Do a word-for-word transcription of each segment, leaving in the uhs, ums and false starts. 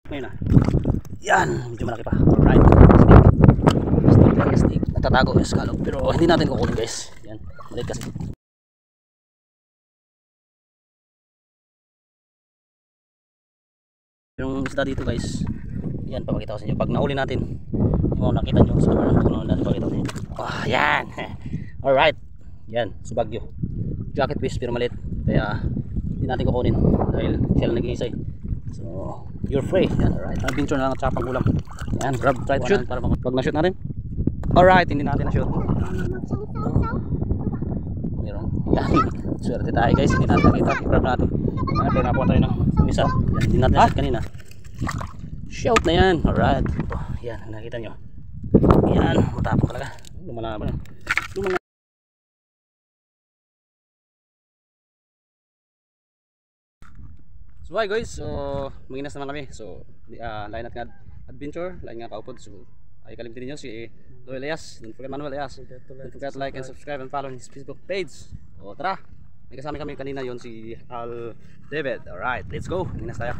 Ngayon na. Yan, medyo malaki pa. Alright. Stick. Stick lang, stick. Natatago yung scallop. Pero hindi natin kukunin guys. Yan, maliit kasi. Yung isda dito guys. Yan, papakita ko sa inyo. Pag nahuli natin, yung nakita nyo sa camera. Pag nahuli natin, papakita ko sa inyo. Ah, yan. Alright. Yan, subagyo. Jacket fish pero maliit. Kaya hindi natin kukunin. Dahil siya lang nag-iisay. So, you're free. Yan, alright. Adventure na lang at sapang ulam. Yan, grab, try to shoot. Para pag na-shoot natin. Alright, hindi natin na-shoot. Meron. Yan. Swerte tayo guys. Hindi natin nakita. I-grab natin. Yan, pero nakuha tayo ng isa. Yan, hindi natin na-shoot kanina. Shout na yan. Alright. Oh, yan, nakita nyo. Yan, matapang talaga. Lumalaban. Lumalaban. So hi guys, so maginas naman kami. So uh, lain natin adventure, lain nga kaupod. So ay kalimtin niyo si Noel Elias. Don't forget Manuel Elias. Don't forget to like and subscribe and follow his Facebook page. O tara, may kasama kami kanina yon si Al David. Alright, let's go. Maginas tayo.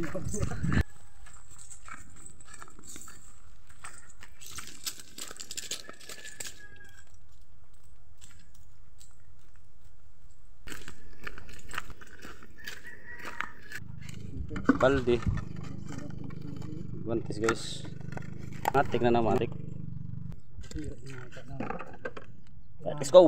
Balde bantis guys, matik na na matik. Let's go.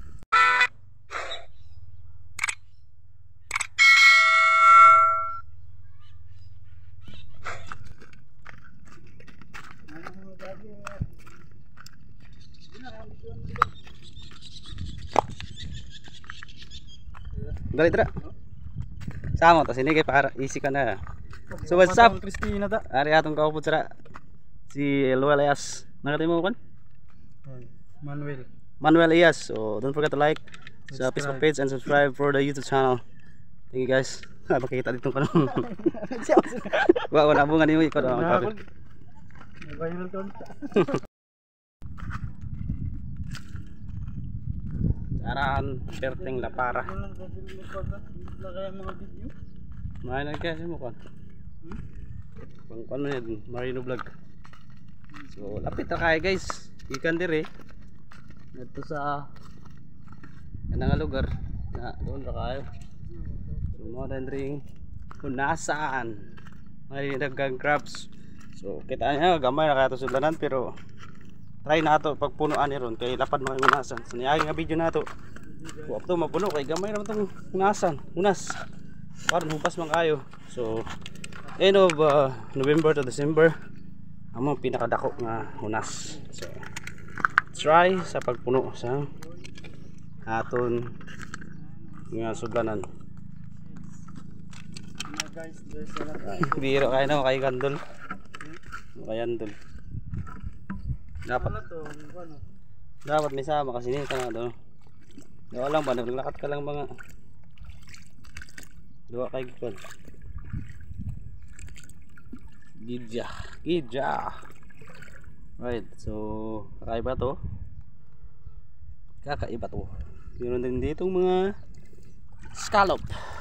Dali tara. Sama to sini kay para easy ka na. So what's up? Christina ta. Ari atong kaupod sira si Noel Elias. Nakita mo kan? Manuel. Manuel Elias. So don't forget to like sa Facebook page and subscribe for the YouTube channel. Thank you guys. Makikita dito ka nung. Wa wala bunga ni mo ikaw daw ang Viral count. Aran perteng la para. Kaya mga video. Main na kasi mo kan. Pang kan man Marino vlog. So lapit na kay guys. Ikan dire. Dito sa kanang lugar na doon ra kayo. So mo dan ring kung nasaan may dagang crabs. So kita niya gamay na kayo sudlanan pero try na to pagpunuan ni ron kay lapad mo yung unasan. So niya nga video na to. Wa to mapuno kay gamay ra tong unasan. Unas. Para hupas man kayo. So end of uh, November to December amo pinakadako nga unas. So try sa pagpuno sa aton nga sudlanan. Guys, there's a lot. Biro kay na kay gandol. Kay andol. Dapat dapat may sama kasi nito na doon. Dawa lang ba naglakad ka lang mga dua kay gikon. Gidja, gidja. Right, so kakaiba to. Kakaiba to. Meron din dito mga scallop.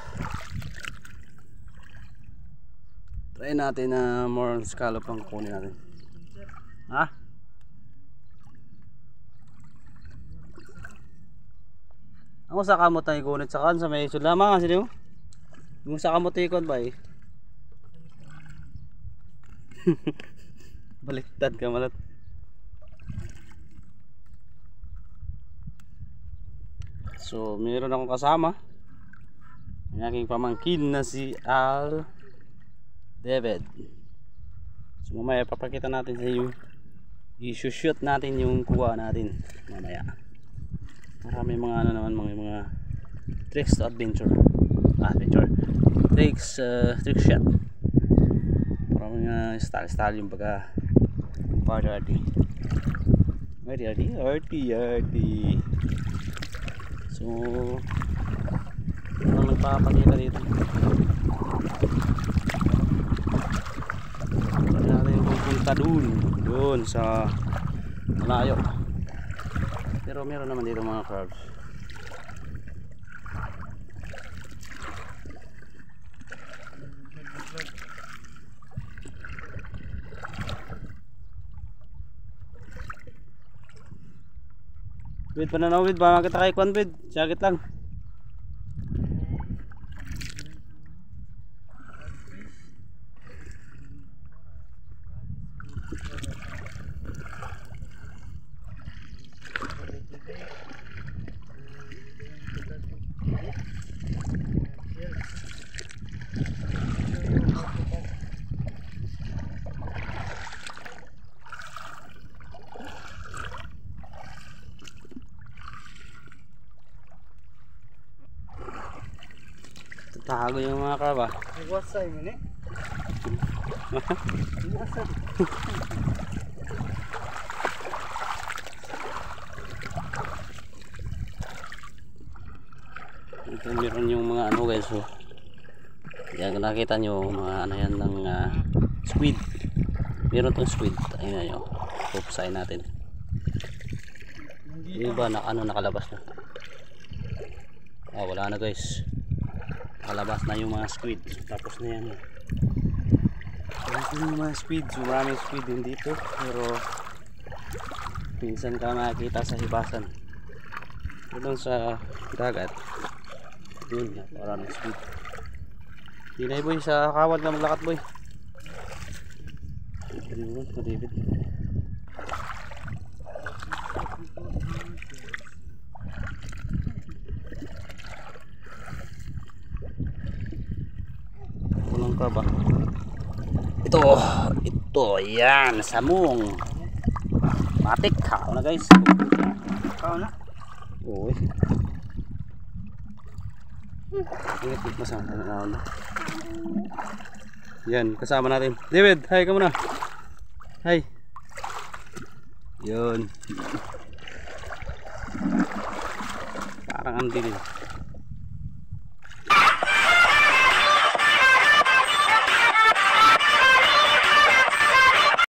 Try natin na uh, more scallop ang kunin natin. Ha? Ang sa kamot na ikunit sa kan sa may sulama kasi mo. Yung sa kamot ikon ba eh. Baliktad ka malat. So meron akong kasama ang aking pamangkin na si Al David. So mamaya papakita natin sa iyo, i-shoot natin yung kuha natin mamaya. Marami mga ano naman mga mga tricks to adventure. Ah, adventure. Tricks, uh, trick shot. Marami mga style style yung pagka party arty. Party arty, arty arty. So ano magpapakita dito? Wala natin pupunta dun. Doon sa malayo. Pero meron naman dito mga crabs. Wait, pananaw wait, ba makita kay Kwan wait. Jacket lang. Tago yung mga kraba. Iwasay mo ni. Iwasay. Ito meron yung mga ano guys, so yan kung nakita nyo mga ano yan ng uh, squid. Meron tong squid, ayun nyo, pupsain natin. Yung iba na ano nakalabas na. Ah, wala na guys, nakalabas na yung mga squid, tapos na yan. Ito yung mga squid, so maraming squid din dito, pero minsan ka makikita sa hibasan. Doon sa dagat yun, maraming squid. Hinay boy, sa kawad na maglakat boy. David, David. Kulang ka ba? Ito, ito, yan, samong. Matik, kao na guys. Kao na. Uy. Ingat masama na na. Yan, kasama natin. David, hi ka muna. Hi. Yun. Parang ang dilim.